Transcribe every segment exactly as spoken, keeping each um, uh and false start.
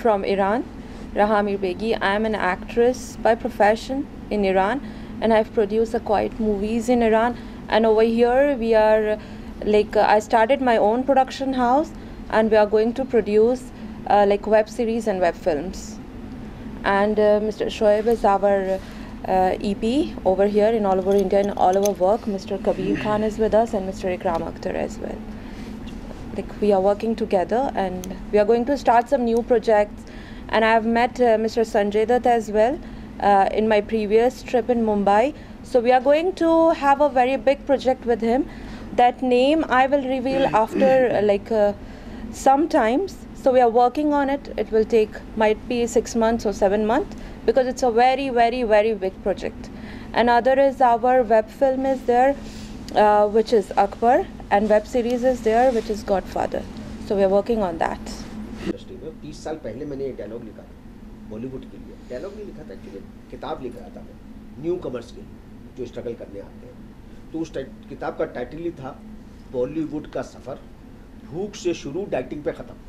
from Iran, Raha Amir Begi. I am an actress by profession in Iran, and I've produced a quite movies in Iran. And over here we are like uh, I started my own production house, and we are going to produce uh, like web series and web films. And uh, Mister Shoaib is our uh, E P over here in all over India and all over work. Mister Kabir Khan is with us, and Mister Ikram Akhtar as well. Like we are working together, and we are going to start some new projects. And I have met uh, Mister Sanjay Dutt as well uh, in my previous trip in Mumbai. So we are going to have a very big project with him. That name I will reveal after uh, like uh, sometimes. So we are working on it. It will take might be six months or seven months because it's a very very very big project. Another is our web film is there, uh, which is Akbar, and web series is there, which is Godfather. So we are working on that. Industry में तीस साल पहले मैंने ये dialogue लिखा था बॉलीवुड के लिए. डायलॉग नहीं लिखा था एक्चुअली, किताब लिख रहा था मैं न्यू कमर्स के लिए जो स्ट्रगल करने आते हैं. तो उस किताब का टाइटल ही था बॉलीवुड का सफ़र, भूख से शुरू डाइटिंग पे ख़त्म.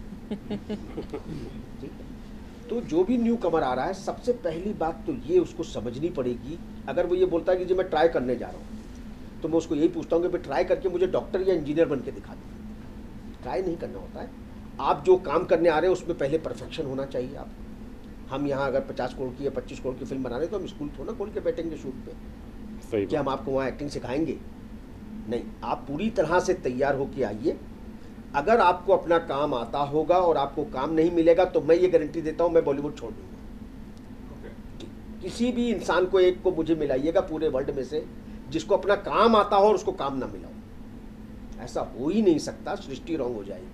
तो जो भी न्यू कमर आ रहा है, सबसे पहली बात तो ये उसको समझनी पड़ेगी. अगर वो ये बोलता है कि जी मैं ट्राई करने जा रहा हूँ, तो मैं उसको यही पूछता हूँ कि ट्राई करके मुझे डॉक्टर या इंजीनियर बन के दिखा दो. ट्राई नहीं करना होता है. आप जो काम करने आ रहे हैं उसमें पहले परफेक्शन होना चाहिए. आप हम यहाँ अगर पचास करोड़ की या पच्चीस करोड़ की फिल्म बना रहे हैं तो हम स्कूल थोड़ा खोल के बैठेंगे शूट पे. सही क्या हम आपको वहाँ एक्टिंग सिखाएंगे? नहीं. आप पूरी तरह से तैयार होके आइए. अगर आपको अपना काम आता होगा और आपको काम नहीं मिलेगा तो मैं ये गारंटी देता हूँ मैं बॉलीवुड छोड़ दूँगा. okay. किसी भी इंसान को एक को मुझे मिलाइएगा पूरे वर्ल्ड में से जिसको अपना काम आता हो और उसको काम ना मिला हो. ऐसा हो ही नहीं सकता. सृष्टि रॉन्ग हो जाएगी.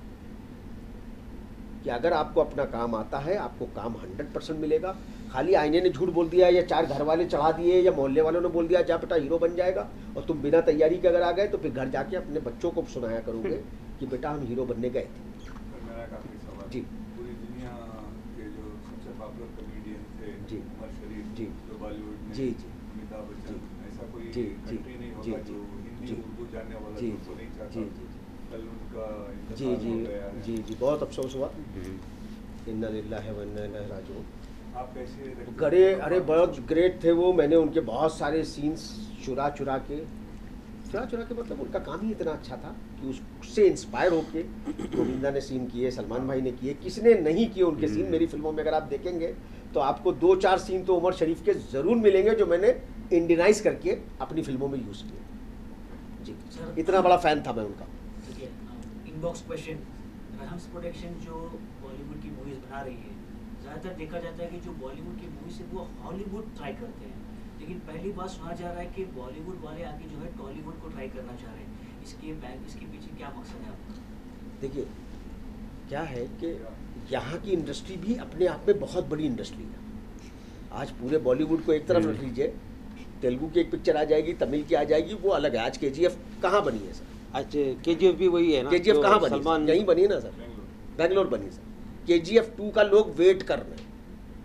कि अगर आपको अपना काम आता है आपको काम हंड्रेड परसेंट मिलेगा. खाली आईने ने झूठ बोल दिया या चार घर वाले चढ़ा दिए या मोहल्ले वालों ने बोल दिया जा बेटा हीरो बन जाएगा, और तुम बिना तैयारी के अगर आ गए तो फिर घर जाके अपने बच्चों को सुनाया करोगे कि बेटा हम हीरो बनने गए थे. मेरा काफी सवाल जी. पूरी दुनिया के जो सबसे पॉपुलर कॉमेडियन थे जी उमर शरीफ जी जो बॉलीवुड में जी जी अमिताभ बच्चन, ऐसा कोई कंट्री नहीं होगा जो हिंदी उर्दू जानने वाला तो नहीं चाहता. कल उनका जी जी जी जी बहुत अफसोस हुआ. इन्ना लिल्लाहि व इन्ना इलैहि राजिऊन. आप कैसे गड़े अरे बहुत ग्रेट थे वो. मैंने उनके बहुत सारे सीन्स चुरा चुरा के चुरा चुरा के मतलब उनका काम ही इतना अच्छा था कि उससे इंस्पायर होके गोविंदा ने सीन किए, सलमान भाई ने किए, किसने नहीं किए उनके सीन. मेरी फिल्मों में अगर आप देखेंगे तो आपको दो चार सीन तो उमर शरीफ के ज़रूर मिलेंगे जो मैंने इंडियनाइज करके अपनी फिल्मों में यूज़ किए. जी इतना बड़ा फ़ैन था मैं उनका. इनबॉक्स क्वेश्चन, रहम्स प्रोडक्शन जो बॉलीवुड की मूवीज़ बना रही है, ज़्यादातर देखा जाता है कि जो बॉलीवुड की मूवीज़ है वो हॉलीवुड ट्राई करते हैं, लेकिन पहली बार सुना जा रहा है कि बॉलीवुड वाले आके जो है टॉलीवुड को ट्राई करना चाह रहे हैं. इसके बैक इसके पीछे क्या मकसद है आपका? देखिए क्या है कि यहाँ की इंडस्ट्री भी अपने आप में बहुत बड़ी इंडस्ट्री है. आज पूरे बॉलीवुड को एक तरफ रख लीजिए, तेलुगु की एक पिक्चर आ जाएगी, तमिल की आ जाएगी, वो अलग है. आज के जी एफ कहाँ बनी है सर? आज के जी एफ भी वही है ना. के जी एफ कहाँ बनी? यहीं बनी ना सर, बेंगलोर बनी सर. के जी एफ टू का लोग वेट कर रहे हैं.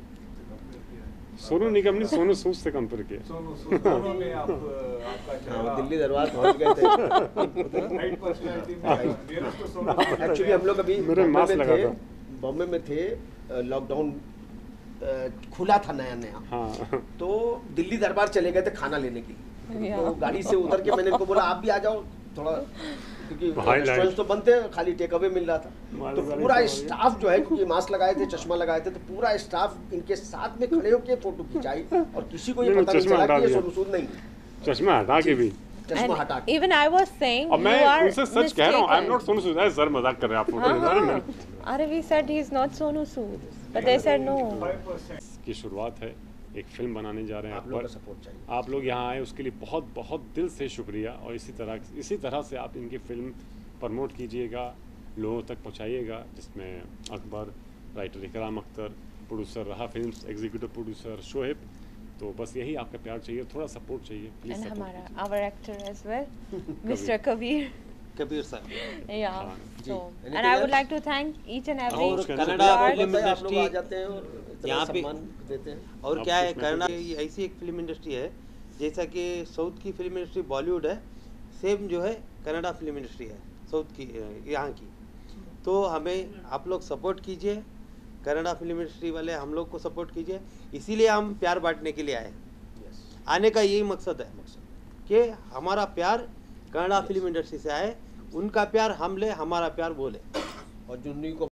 सोनू निगम ने सोनू सूद से कंपेयर किया. सोनू सोनू में आप आपका चेहरा दिल्ली दरबार पहुंच गए थे. राइट पर्सनालिटी में तो सोनू. एक्चुअली हम लोग अभी मेरे मास्क लगा था. बॉम्बे में थे, लॉकडाउन खुला था नया नया. हाँ. तो दिल्ली दरबार चले गए थे खाना लेने के लिए. तो गाड़ी से उतर के मैंने इनको बोला आप भी आ जाओ थोड़ा, क्योंकि रेस्टोरेंट्स तो बंद थे, खाली टेक अवे मिल रहा था. तो पूरा स्टाफ जो है, क्योंकि मास्क लगाए थे, चश्मा लगाए थे, तो पूरा स्टाफ इनके साथ में खड़े होकर फोटो खिंचाई. और किसी को ये पता नहीं चला कि ये सोनू सूद नहीं. चश्मा हटा के भी. चश्मा हटा के. Even I was saying और मैं उनसे सच कह रहा हूँ, I am not Sonu Sood. Sir मजाक कर रहे हैं आप फोटो. अरे we said he is not Sonu Sood, but they said no. की शुरुआत है, एक फिल्म बनाने जा रहे हैं. आप लोग का सपोर्ट चाहिए. आप लोग यहाँ आए उसके लिए बहुत बहुत दिल से शुक्रिया. और इसी तरह इसी तरह से आप इनकी फिल्म प्रमोट कीजिएगा, लोगों तक पहुँचाइएगा, जिसमें Akbar, writer Ikram Akhtar, producer Raha films, executive producer Shoaib. तो बस यही आपका प्यार चाहिए, थोड़ा सपोर्ट चाहिए प्लीज. And हमारा our actor as well, Mister Kabir. Kabir sir. Yeah. So and I would like to thank each and every. और कनाडा फिल्म इंडस्ट्री यहाँ पे देते हैं. और क्या है, कनाडा ऐसी एक फिल्म इंडस्ट्री है जैसा कि साउथ की फिल्म इंडस्ट्री बॉलीवुड है, सेम जो है कनाडा फिल्म इंडस्ट्री है साउथ की यहाँ की. तो हमें आप लोग सपोर्ट कीजिए, कन्नड़ा फिल्म इंडस्ट्री वाले हम लोग को सपोर्ट कीजिए, इसीलिए हम प्यार बांटने के लिए आए। आने का यही मकसद है कि हमारा प्यार कन्नड़ा फिल्म इंडस्ट्री से आए, उनका प्यार हम ले, हमारा प्यार वो ले। और जुन्नी को